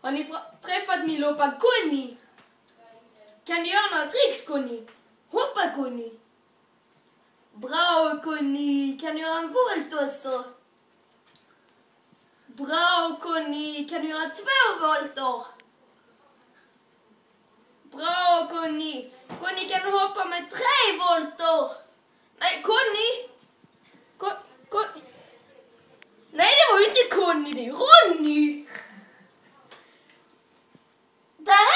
Har ni träffat min Loppan Conny? Kan du göra några tricks, Conny? Hoppa, Conny. Bra, Conny. Kan du göra en volt också? Bra, Conny. Kan du göra 2 volter? Bra, Conny. Conny, kan du hoppa med 3 volter? Nej, Conny. Nej, det var ju inte Conny, det är Ronny. Där